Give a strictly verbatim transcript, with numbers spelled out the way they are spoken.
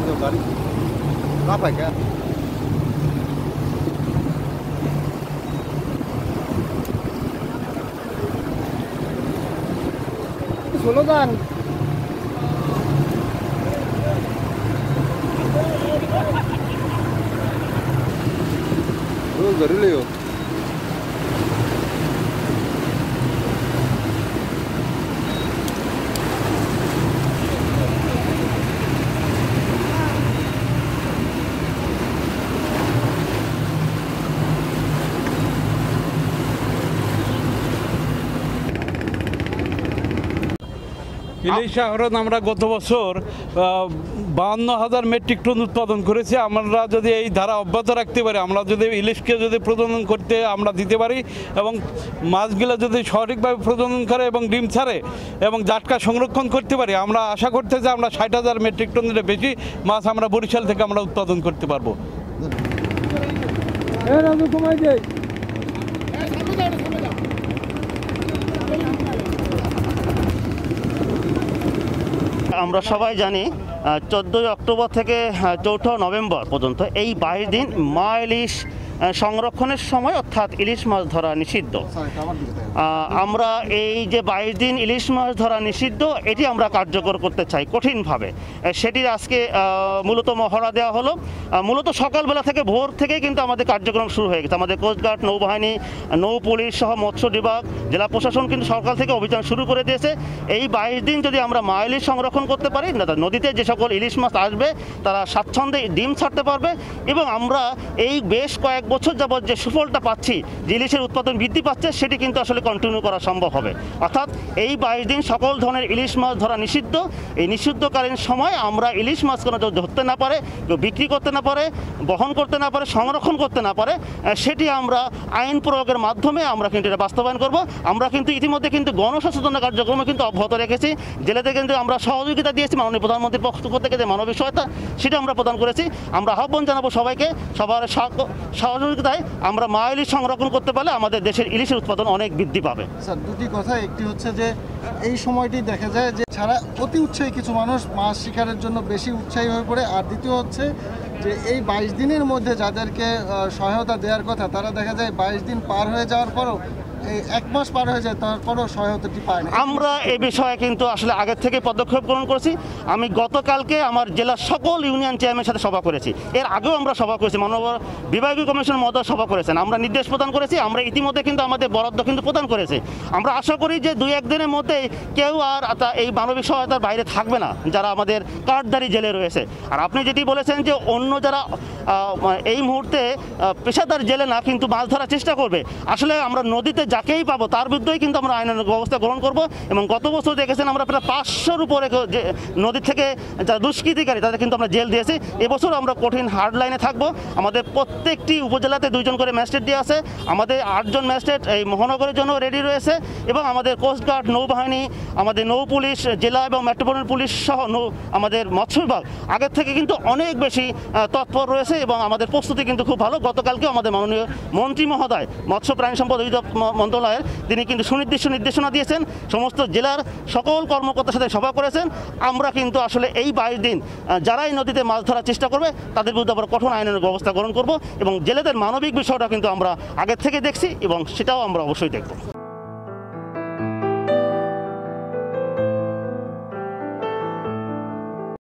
गाड़ी कहाँ पे क्या सोलो गान वो जरूर ले हो ইলিশ আহরণ আমরা গত বছর বাহান্ন হাজার মেট্রিক টন উৎপাদন করেছি। আমরা যদি এই ধারা অব্যাহত রাখতে পারি, আমরা যদি ইলিশকে যদি প্রজনন করতে আমরা দিতে পারি এবং মাছগুলো যদি সঠিকভাবে প্রজনন করে এবং ডিম ছাড়ে এবং জাটকা সংরক্ষণ করতে পারি, আমরা আশা করতে যে আমরা ষাট হাজার মেট্রিক টনের বেশি মাছ আমরা বরিশাল থেকে আমরা উৎপাদন করতে পারবো। আমরা সবাই জানি চোদ্দোই অক্টোবর থেকে চৌঠা নভেম্বর পর্যন্ত এই বাইশ দিন মা ইলিশ সংরক্ষণের সময়, অর্থাৎ ইলিশ মাছ ধরা নিষিদ্ধ। আমরা এই যে বাইশ দিন ইলিশ মাছ ধরা নিষিদ্ধ, এটি আমরা কার্যকর করতে চাই কঠিনভাবে। সেটির আজকে মূলত মহড়া দেওয়া হলো। মূলত সকালবেলা থেকে ভোর থেকে কিন্তু আমাদের কার্যক্রম শুরু হয়ে গেছে। আমাদের কোস্টগার্ড, নৌবাহিনী, নৌ পুলিশ সহ মৎস্য বিভাগ, জেলা প্রশাসন কিন্তু সকাল থেকে অভিযান শুরু করে দিয়েছে। এই বাইশ দিন যদি আমরা মা ইলিশ সংরক্ষণ করতে পারি, নদীতে যে সকল ইলিশ মাছ আসবে তারা স্বাচ্ছন্দ্যে ডিম ছাড়তে পারবে এবং আমরা এই বেশ কয়েক বছর যাবৎ যে সুফলটা পাচ্ছি, যে ইলিশের উৎপাদন বৃদ্ধি পাচ্ছে, সেটি কিন্তু আসলে কন্টিনিউ করা সম্ভব হবে। অর্থাৎ এই বাইশ দিন সকল ধরনের ইলিশ মাছ ধরা নিষিদ্ধ। এই নিষিদ্ধকালীন সময় আমরা ইলিশ মাছ কোনো ধরতে না পারে, কেউ বিক্রি করতে না পারে, বহন করতে না পারে, সংরক্ষণ করতে না পারে, সেটি আমরা আইন প্রয়োগের মাধ্যমে আমরা কিন্তু এটা বাস্তবায়ন করব। আমরা কিন্তু ইতিমধ্যে কিন্তু গণসচেতনতা কার্যক্রম কিন্তু অব্যাহত রেখেছি। জেলেতে কিন্তু আমরা সহযোগিতা দিয়েছি, মাননীয় প্রধানমন্ত্রীর পক্ষ থেকে যে মানবিক সহায়তা সেটা আমরা প্রদান করেছি। আমরা আহ্বান জানাবো সবাইকে, সবার সহযোগিতায় আমরা মা ইলিশ সংরক্ষণ করতে পারলে আমাদের দেশের ইলিশের উৎপাদন অনেক বৃদ্ধি পাবে। স্যার, দুটি কথা। একটি হচ্ছে যে এই সময়টি দেখা যায় যে ছাড়া অতি উৎসাহী কিছু মানুষ মাছ শিকারের জন্য বেশি উৎসাহী হয়ে পড়ে, আর দ্বিতীয় হচ্ছে যে এই বাইশ দিনের মধ্যে যাদেরকে সহায়তা দেওয়ার কথা তারা দেখা যায় বাইশ দিন পার হয়ে যাওয়ার পরও এই এক মাস পার হয়ে যায়, তারপরও সহায়তাটি পায় না। আমরা এই বিষয়ে কিন্তু আসলে আগের থেকে পদক্ষেপ গ্রহণ করেছি। আমি গতকালকে আমার জেলার সকল ইউনিয়ন চেয়ারম্যানের সাথে সভা করেছি। এর আগেও আমরা সভা করেছি, মাননীয় বিভাগীয় কমিশন মহোদয় সভা করেছেন। আমরা নির্দেশ প্রদান করেছি, আমরা ইতিমধ্যে কিন্তু আমাদের বরাদ্দ কিন্তু প্রদান করেছি। আমরা আশা করি যে দুই একদিনের মধ্যে কেউ আর এই মানবিক সহায়তার বাইরে থাকবে না, যারা আমাদের কার্ডধারী জেলে রয়েছে। আর আপনি যেটি বলেছেন যে অন্য যারা এই মুহূর্তে পেশাদার জেলে না কিন্তু মাছ ধরার চেষ্টা করবে, আসলে আমরা নদীতে যাকেই পাবো তার বিরুদ্ধেই কিন্তু আমরা আইনের ব্যবস্থা গ্রহণ করব। এবং গত বছর দেখেছেন আমরা প্রায় পাঁচশোর উপরে যে নদী থেকে যারা দুষ্কৃতিকারী তাদের কিন্তু আমরা জেল দিয়েছি। এবছর আমরা কঠিন হার্ড লাইনে থাকবো। আমাদের প্রত্যেকটি উপজেলাতে দুইজন করে ম্যাজিস্ট্রেট দিয়ে আছে। আমাদের আটজন ম্যাজিস্ট্রেট এই মহানগরের জন্য রেডি রয়েছে এবং আমাদের কোস্টগার্ড, নৌবাহিনী, আমাদের নৌ পুলিশ, জেলা এবং মেট্রোপলিটন পুলিশ সহ নৌ আমাদের মৎস্য বিভাগ আগের থেকে কিন্তু অনেক বেশি তৎপর রয়েছে এবং আমাদের প্রস্তুতি কিন্তু খুব ভালো। গতকালকে আমাদের মাননীয় মন্ত্রী মহোদয় মৎস্য প্রাণী সম্পদ মন্ত্রণালয়ের তিনি কিন্তু সুনির্দিষ্ট নির্দেশনা দিয়েছেন, সমস্ত জেলার সকল কর্মকর্তার সাথে সভা করেছেন। আমরা কিন্তু আসলে এই বাইশ দিন যারাই নদীতে মাছ ধরার চেষ্টা করবে তাদের বিরুদ্ধে আমরা কঠোর আইনের ব্যবস্থা গ্রহণ করব এবং জেলেদের মানবিক বিষয়টা কিন্তু আমরা আগের থেকে দেখছি এবং সেটাও আমরা অবশ্যই দেখব।